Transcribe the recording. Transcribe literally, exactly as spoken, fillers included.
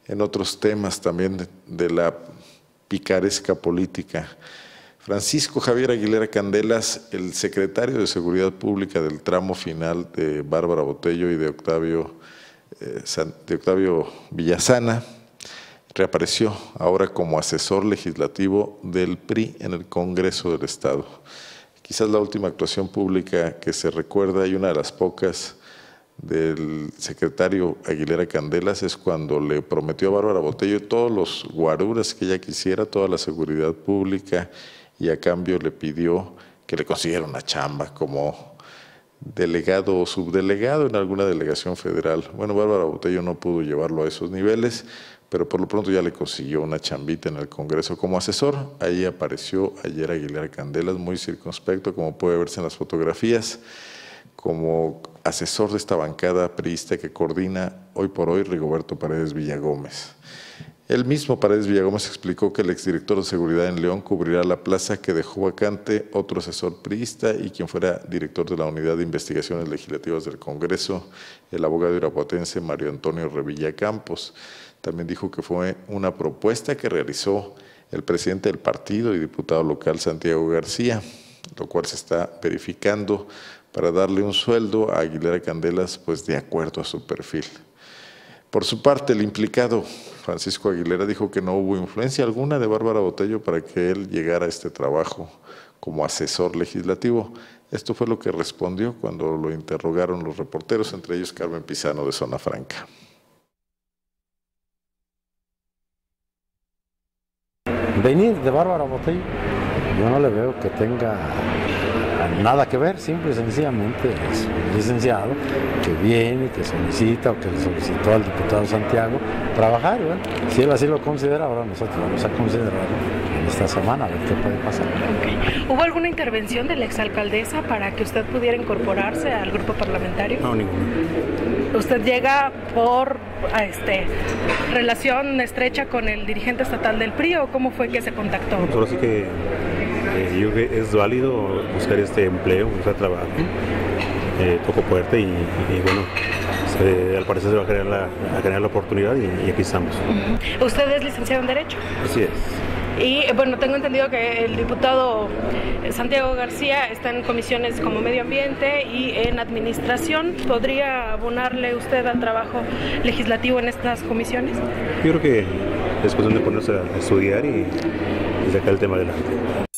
en otros temas también de, de la picaresca política. Francisco Javier Aguilera Candelas, el secretario de Seguridad Pública del tramo final de Bárbara Botello y de Octavio, eh, San, de Octavio Villasana, reapareció ahora como asesor legislativo del P R I en el Congreso del Estado. Quizás la última actuación pública que se recuerda y una de las pocas del secretario Aguilera Candelas es cuando le prometió a Bárbara Botello todos los guaruras que ella quisiera, toda la seguridad pública, y a cambio le pidió que le consiguiera una chamba como delegado o subdelegado en alguna delegación federal. Bueno, Bárbara Botello no pudo llevarlo a esos niveles, pero por lo pronto ya le consiguió una chambita en el Congreso como asesor. Ahí apareció ayer Aguilera Candelas, muy circunspecto, como puede verse en las fotografías, como asesor de esta bancada priista que coordina hoy por hoy Rigoberto Paredes Villagómez. El mismo Paredes Villagómez explicó que el exdirector de Seguridad en León cubrirá la plaza que dejó vacante otro asesor priista y quien fuera director de la Unidad de Investigaciones Legislativas del Congreso, el abogado irapuatense Mario Antonio Revilla Campos. También dijo que fue una propuesta que realizó el presidente del partido y diputado local Santiago García, lo cual se está verificando para darle un sueldo a Aguilera Candelas, pues de acuerdo a su perfil. Por su parte, el implicado, Francisco Aguilera, dijo que no hubo influencia alguna de Bárbara Botello para que él llegara a este trabajo como asesor legislativo. Esto fue lo que respondió cuando lo interrogaron los reporteros, entre ellos Carmen Pizano de Zona Franca. Venir de Bárbara Botello, yo no le veo que tenga nada que ver, simple y sencillamente es un licenciado que viene, que solicita o que le solicitó al diputado Santiago trabajar. Bueno, si él así lo considera, ahora nosotros vamos a considerarlo en esta semana, a ver qué puede pasar. Okay. ¿Hubo alguna intervención de la exalcaldesa para que usted pudiera incorporarse al grupo parlamentario? No, ninguna. ¿Usted llega por este, relación estrecha con el dirigente estatal del P R I o cómo fue que se contactó? Pues ahora sí que eh, yo creo que es válido buscar este empleo, buscar trabajo. Eh, toco puerta y, y bueno, se, al parecer se va a generar la, a generar la oportunidad y, y aquí estamos. Uh-huh. ¿Usted es licenciado en Derecho? Así es. Y bueno, tengo entendido que el diputado Santiago García está en comisiones como Medio Ambiente y en Administración. ¿Podría abonarle usted al trabajo legislativo en estas comisiones? Yo creo que es cuestión de ponerse a estudiar y, y sacar el tema adelante.